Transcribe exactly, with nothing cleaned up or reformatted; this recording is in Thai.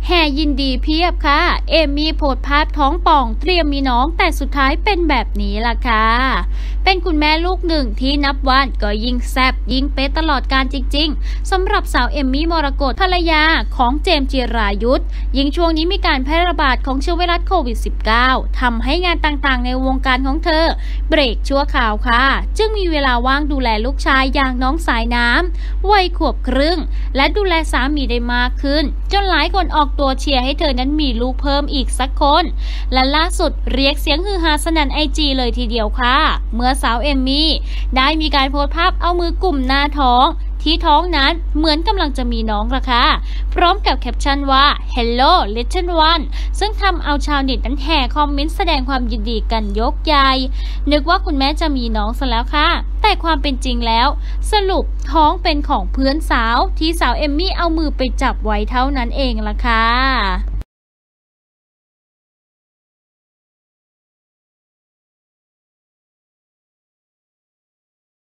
แห่ยินดีเพียบค่ะเอมมี่โพสต์ภาพท้องป่องเตรียมมีน้องแต่สุดท้ายเป็นแบบนี้ล่ะค่ะเป็นคุณแม่ลูกหนึ่งที่นับวันก็ยิ่งแซ่บยิ่งเป๊ะตลอดการจริงๆสำหรับสาวเอมมี่มรกตภรรยาของเจมส์จิรายุทธยิ่งช่วงนี้มีการแพร่ระบาดของเชื้อไวรัสโควิด สิบเก้า ทำให้งานต่างๆในวงการของเธอเบรกชั่วคราวค่ะจึงมีเวลาว่างดูแลลูกชายอย่างน้องสายน้ำวัยขวบครึ่งและดูแลสามีได้มากขึ้นจนหลายคนออกตัวเชียร์ให้เธอนั้นมีลูกเพิ่มอีกสักคนและล่าสุดเรียกเสียงฮือฮาสนั่นไอจีเลยทีเดียวค่ะเมื่อสาวเอมมี่ได้มีการโพสต์ภาพเอามือกุมหน้าท้องที่ท้องนั้นเหมือนกำลังจะมีน้องละค่ะพร้อมกับแคปชั่นว่า Hello Little One ซึ่งทำเอาชาวเน็ตนั้นแห่คอมเมนต์แสดงความยินดีกันยกใหญ่นึกว่าคุณแม่จะมีน้องซะแล้วค่ะแต่ความเป็นจริงแล้วสรุปท้องเป็นของเพื่อนสาวที่สาวเอมมี่เอามือไปจับไว้เท่านั้นเองละค่ะ